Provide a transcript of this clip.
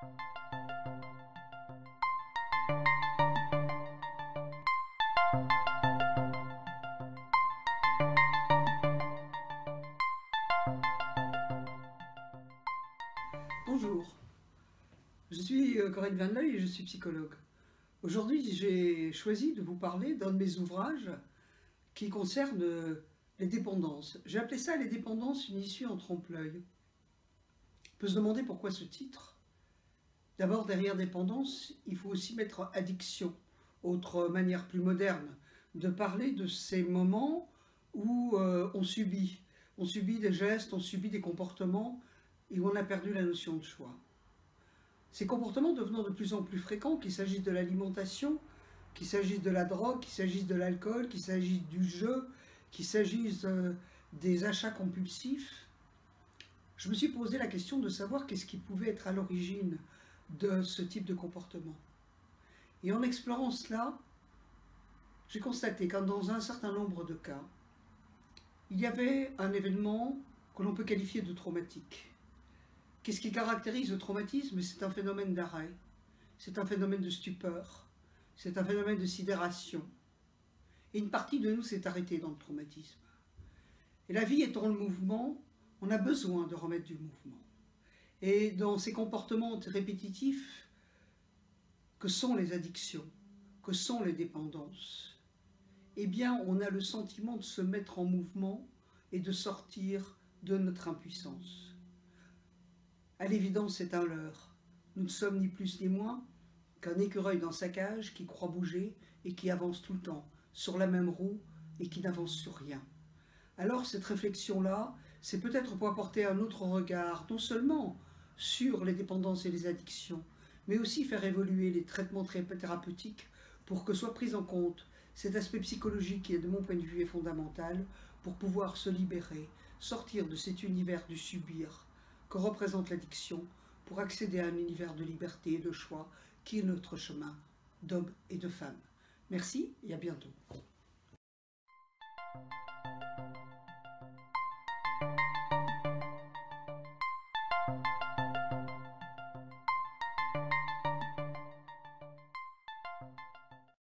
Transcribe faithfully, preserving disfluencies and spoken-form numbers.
Bonjour, je suis Corinne Vanleuil et je suis psychologue. Aujourd'hui, j'ai choisi de vous parler d'un de mes ouvrages qui concerne les dépendances. J'ai appelé ça « Les dépendances, une issue en trompe-l'œil ». On peut se demander pourquoi ce titre. D'abord, derrière dépendance, il faut aussi mettre addiction, autre manière plus moderne de parler de ces moments où euh, on subit. On subit des gestes, on subit des comportements et où on a perdu la notion de choix. Ces comportements devenant de plus en plus fréquents, qu'il s'agisse de l'alimentation, qu'il s'agisse de la drogue, qu'il s'agisse de l'alcool, qu'il s'agisse du jeu, qu'il s'agisse euh, des achats compulsifs, je me suis posé la question de savoir qu'est-ce qui pouvait être à l'origine de ce type de comportement. Et en explorant cela, j'ai constaté que dans un certain nombre de cas, il y avait un événement que l'on peut qualifier de traumatique. Qu'est-ce qui caractérise le traumatisme? C'est un phénomène d'arrêt, c'est un phénomène de stupeur, c'est un phénomène de sidération. Et une partie de nous s'est arrêtée dans le traumatisme. Et la vie étant le mouvement, on a besoin de remettre du mouvement. Et dans ces comportements répétitifs, que sont les addictions, que sont les dépendances, eh bien, on a le sentiment de se mettre en mouvement et de sortir de notre impuissance. À l'évidence, c'est un leurre. Nous ne sommes ni plus ni moins qu'un écureuil dans sa cage qui croit bouger et qui avance tout le temps, sur la même roue et qui n'avance sur rien. Alors cette réflexion-là, c'est peut-être pour apporter un autre regard, non seulement sur les dépendances et les addictions, mais aussi faire évoluer les traitements thérapeutiques pour que soit pris en compte cet aspect psychologique qui, de mon point de vue, est fondamental pour pouvoir se libérer, sortir de cet univers du subir que représente l'addiction pour accéder à un univers de liberté et de choix qui est notre chemin d'hommes et de femmes. Merci et à bientôt.